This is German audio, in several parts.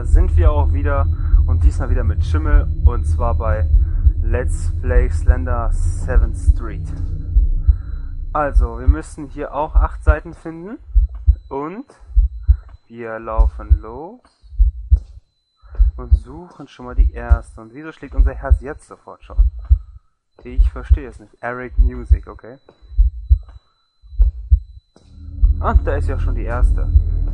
da sind wir auch wieder und diesmal wieder mit Schimmel und zwar bei Let's Play Slender 7th Street. Also, wir müssen hier auch 8 Seiten finden und wir laufen los und suchen schon mal die erste. Und wieso schlägt unser Herz jetzt sofort schon? Ich verstehe es nicht. Eric Music, okay. Ah, da ist ja schon die erste.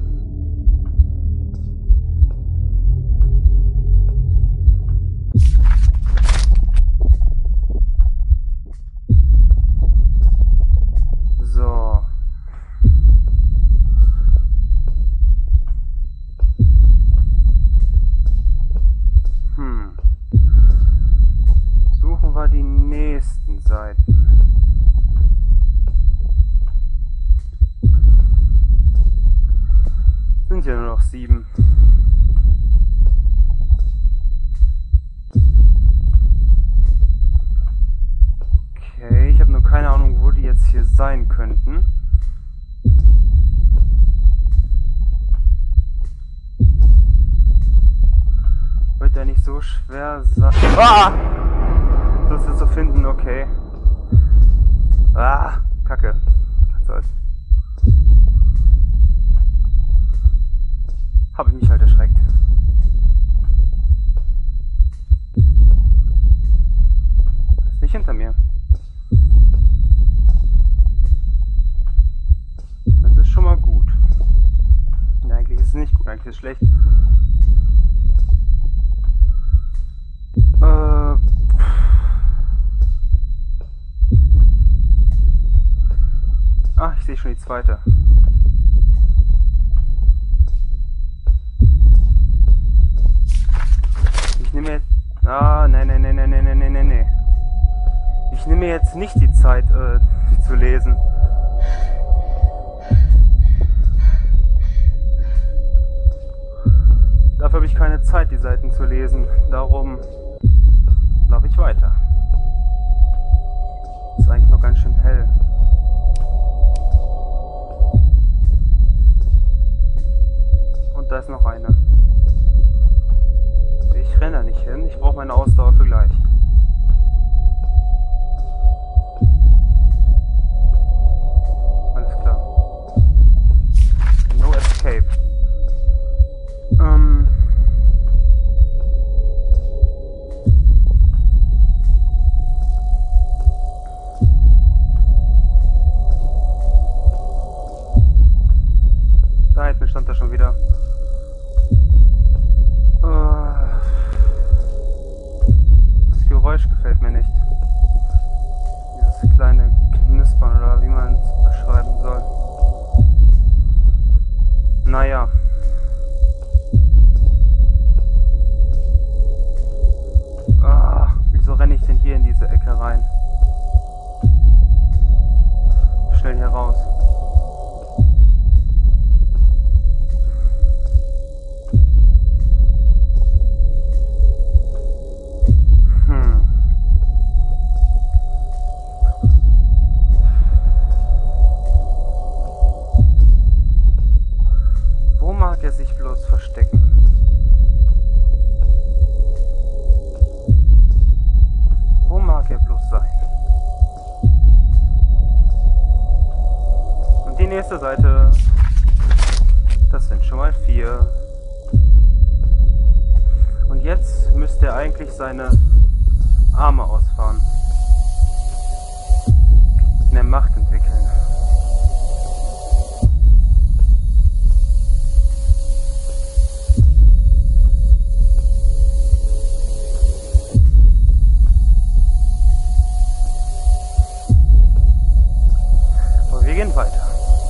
So. Suchen wir die nächsten Seiten. Sind ja nur noch 7. Okay, ich habe nur keine Ahnung, wo die jetzt hier sein könnten. Wird ja nicht so schwer sein. Ah! Das ist zu finden, okay. Ah, Kacke. Was soll's. Habe ich mich halt erschreckt. Ist nicht hinter mir. Das ist schon mal gut. Ja, eigentlich ist es nicht gut, eigentlich ist es schlecht. Ah, ich sehe schon die zweite. Ich nehme jetzt... Ah, nee. Ich nehme mir jetzt nicht die Zeit, zu lesen. Dafür habe ich keine Zeit, die Seiten zu lesen. Darum laufe ich weiter. Ist eigentlich noch ganz schön hell. Und da ist noch eine. Ich renne da nicht hin, ich brauche meine Ausdauer für gleich. Alles klar. No escape. Da hinten stand er schon wieder. Das Geräusch gefällt mir nicht. Dieses kleine Knispern oder wie man es beschreiben soll. Naja. Wieso renne ich denn hier in diese Ecke rein? Schnell hier raus. Wo mag er sich bloß verstecken? Wo mag er bloß sein? Und die nächste Seite. Das sind schon mal 4. Und jetzt müsste er eigentlich seine Arme ausfahren. Eine Macht entwickeln. Wir gehen weiter.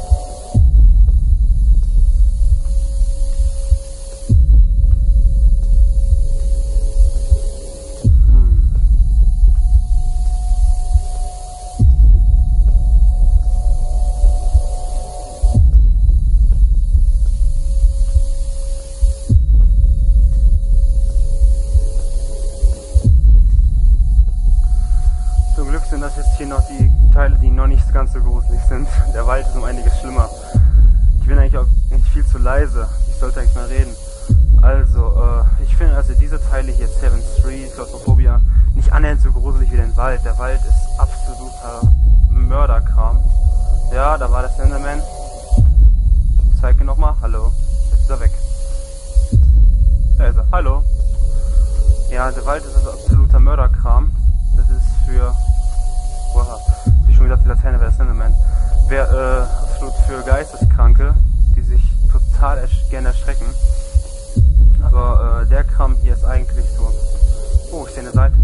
Zum Glück sind das jetzt hier noch die Teile, die noch nicht ganz so gruselig sind. Der Wald ist um einiges schlimmer. Ich bin eigentlich auch nicht viel zu leise. Ich sollte eigentlich mal reden. Also, ich finde also diese Teile hier, 7th Street, Claustrophobia, nicht annähernd so gruselig wie den Wald. Der Wald ist absoluter Mörderkram. Ja, da war der Slenderman. Ich zeige ihn nochmal. Hallo. Jetzt ist er weg. Da ist er. Hallo. Ja, der Wald ist also absoluter Mörderkram. Das ist für... Wow. Ich schon wieder die Laterne wäre der Slenderman. Wäre absolut für Geisteskranke, die sich total gerne erschrecken. Aber der Kram hier ist eigentlich so... Oh, ich sehe eine Seite.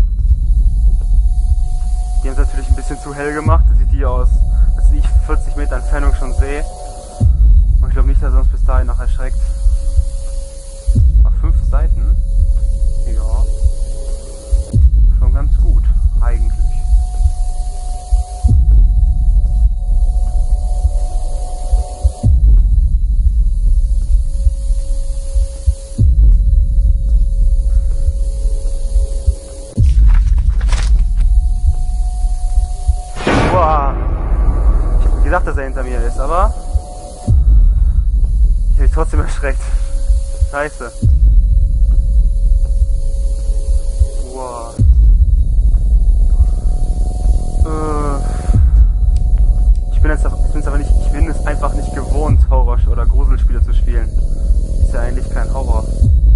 Die haben es natürlich ein bisschen zu hell gemacht. Das sieht die aus, als ich 40 Meter Entfernung schon sehe. Und ich glaube nicht, dass er uns bis dahin noch erschreckt. Auf 5 Seiten? Ja. Schon ganz gut, eigentlich. Boah. Ich hab gesagt, dass er hinter mir ist, aber ich habe mich trotzdem erschreckt. Scheiße. Boah. Ich bin es einfach nicht gewohnt, Horror- oder Gruselspiele zu spielen. Ist ja eigentlich kein Horror.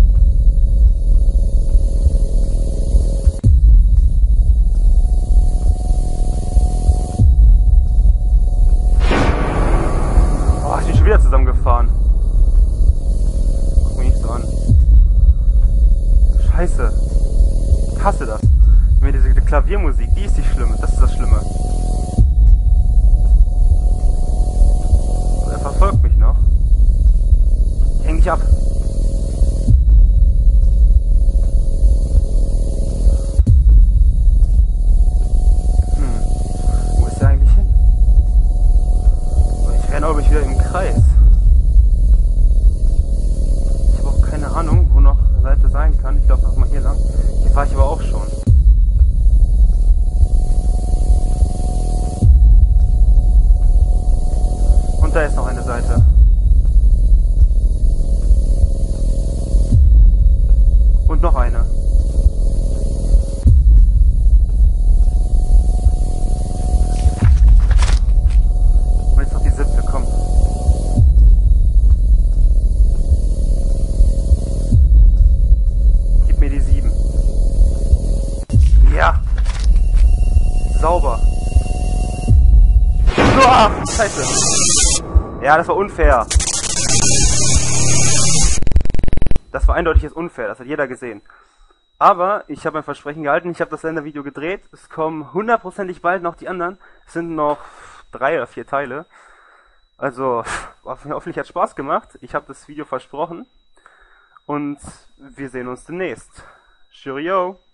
Oh, ich bin schon wieder zusammengefahren. Guck mich nicht so an. Scheiße. Ich hasse das. Mir diese Klaviermusik, die ist die Schlimme. Das ist das Schlimme. Er verfolgt mich noch. Ich häng dich ab. Wo ist der eigentlich hin? Ich renne aber wieder im Kreis. Ich habe auch keine Ahnung, wo noch eine Seite sein kann. Ich laufe mal hier lang. Hier fahre ich aber auch schon. Und da ist noch eine Seite. Und noch eine. Und jetzt noch die 7. Komm. Gib mir die 7. Ja. Sauber. Uah, Scheiße. Ja, das war unfair. Das war eindeutig jetzt unfair, das hat jeder gesehen. Aber ich habe mein Versprechen gehalten, ich habe das Slendervideo gedreht. Es kommen hundertprozentig bald noch die anderen. Es sind noch 3 oder 4 Teile. Also, hoffentlich hat es Spaß gemacht. Ich habe das Video versprochen. Und wir sehen uns demnächst. Cheerio!